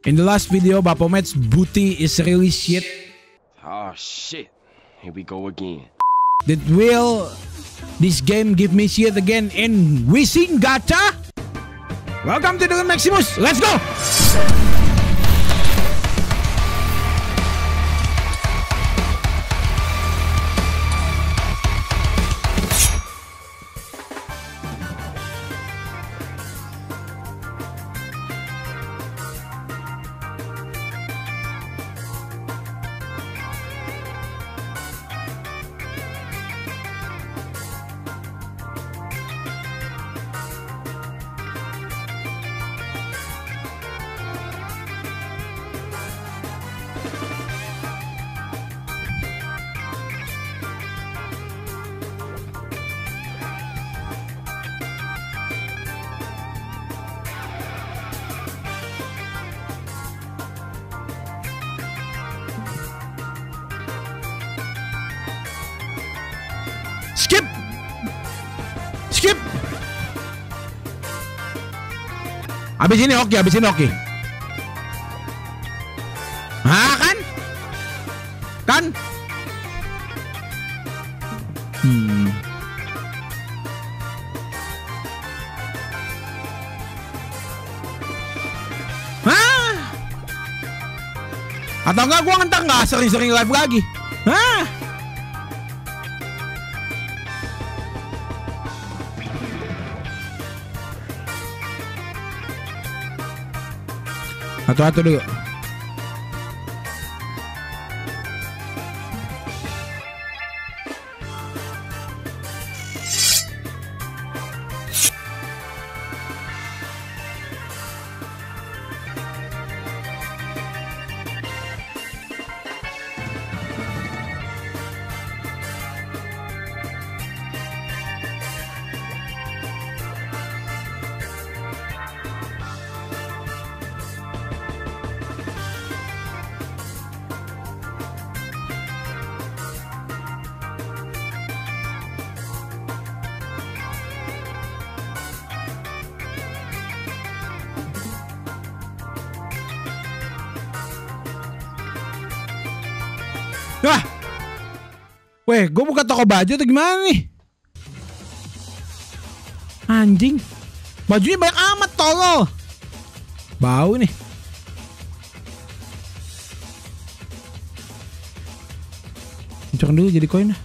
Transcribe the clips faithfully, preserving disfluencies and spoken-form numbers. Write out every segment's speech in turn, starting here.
In the last video, Baphomet's booty is really shit. Oh shit, here we go again. Did will this game give me shit again in Wishing Gacha? Welcome to Dugan Maximus, let's go! Skip! Skip! Abis ini oke, abis ini oke. Hah, kan? Kan? Hmm. Hah? Atau enggak gua ngentar nggak sering-sering live lagi? Hah? Atu-atu dulu. Wah, weh, gue buka toko baju atau gimana nih? Anjing, bajunya banyak amat tolol. Bau nih. Incokan dulu jadi koin dah.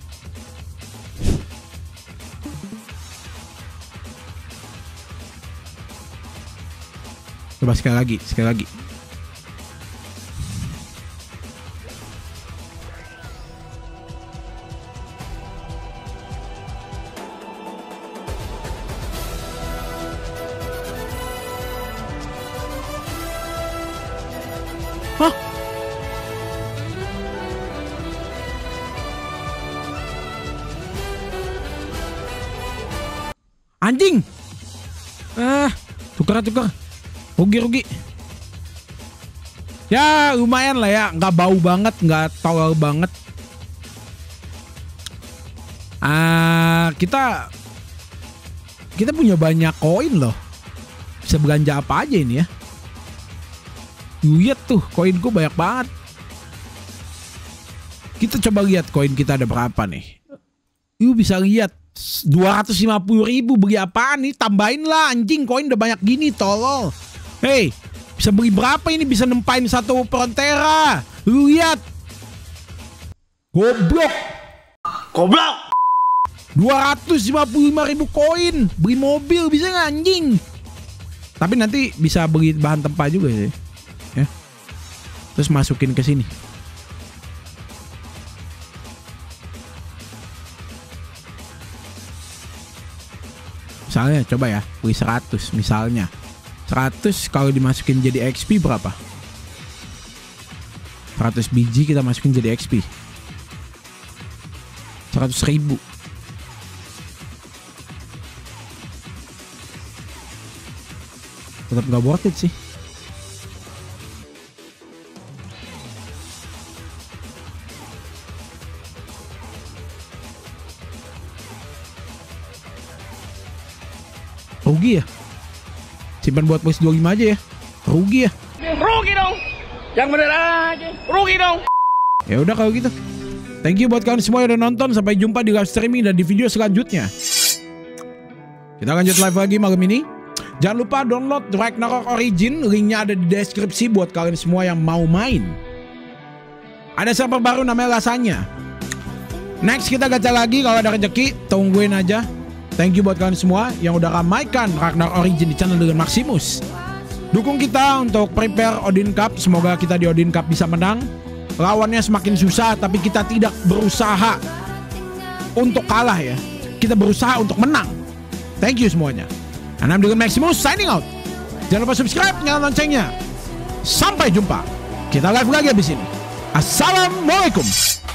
Coba sekali lagi, sekali lagi. Hah? Anjing. Ah, tukar tukar. Rugi rugi. Ya lumayan lah ya, nggak bau banget, nggak tolol banget. Ah, kita kita punya banyak koin loh. Bisa belanja apa aja ini ya. Lihat tuh, koin gue banyak banget. Kita coba lihat koin kita ada berapa nih. Lu bisa lihat dua ratus lima puluh ribu beli apaan nih? Tambahin lah anjing, koin udah banyak gini tolol. Hei, bisa beli berapa ini? Bisa nempain satu Frontera. Lu lihat. Goblok. Goblok. dua ratus lima puluh lima ribu koin. Beli mobil bisa nggak anjing? Tapi nanti bisa beli bahan tempa juga sih. Ya. Terus masukin ke sini. Misalnya coba ya, beli seratus misalnya. seratus kalau dimasukin jadi X P berapa? seratus biji kita masukin jadi X P. seratus ribu. Tetap gak worth it sih. Rugi ya? Simpan buat plus dua puluh lima aja ya. Rugi ya? Rugi dong. Yang bener aja. Rugi dong. Ya udah kalau gitu. Thank you buat kalian semua yang udah nonton. Sampai jumpa di live streaming dan di video selanjutnya. Kita lanjut live lagi malam ini. Jangan lupa download Ragnarok Origin. Linknya ada di deskripsi buat kalian semua yang mau main. Ada server baru namanya Lasanya. Next kita gacha lagi. Kalau ada rezeki tungguin aja. Thank you buat kalian semua yang udah ramaikan Ragnarok Origin di channel dengan Maximus. Dukung kita untuk prepare Odin Cup. Semoga kita di Odin Cup bisa menang. Lawannya semakin susah, tapi kita tidak berusaha untuk kalah ya. Kita berusaha untuk menang. Thank you semuanya. And I'm dengan Maximus signing out. Jangan lupa subscribe, nyalakan loncengnya. Sampai jumpa. Kita live lagi abis ini. Assalamualaikum.